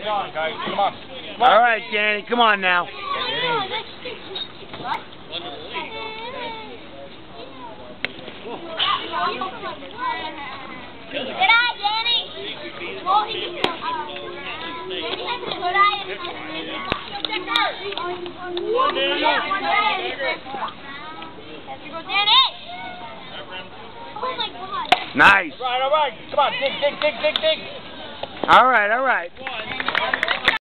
Get on, guys. Come on. Come on. All right, Danny. Come on now. Good eye, Danny. Well, Danny has a good eye and Have to go, Danny. Oh my God. Nice. All right. Come on. Dig. All right.